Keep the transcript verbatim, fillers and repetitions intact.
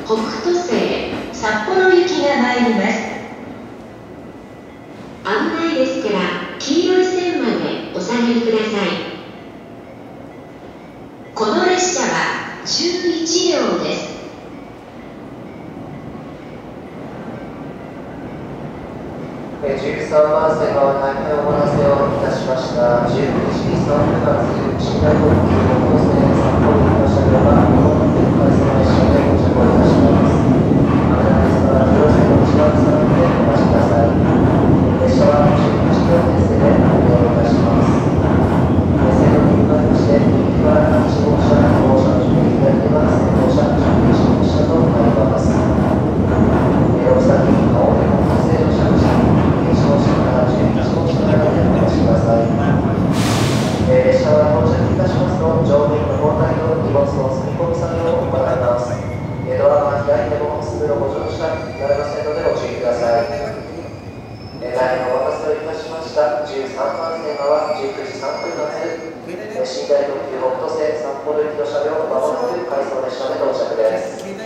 北斗星札幌行きが参ります。 危ないですから黄色い線までお下がりください。 この列車はじゅういちりょうです。 じゅうさんばん線は大変お待たせをいたしました。じゅうくじさんぷん発、寝台特急北斗線札幌行きの車両が日本鉄海線列車でご乗降いたします。危ないですから乗車の時間差でお待ちください。列車はじゅうくじきょう編成で運行いたします。線路に向かいまして、右からいち号車、に号車、左から先導車、じゅういち号車となります。お先に青で北斗星乗車口、いち号車からじゅういち号車までお待ちください。えー、列車は到着いたしますと、乗務員の交代と荷物の積み込み作業を行います。えー、ドアが開いても通路ご乗車になりませんのでご注意ください。えー、大変お待たせをいたしました。じゅうさんばん線はじゅうくじさんぷん発、寝台特急北斗星札幌行きの車両、まもなく回送列車で到着です。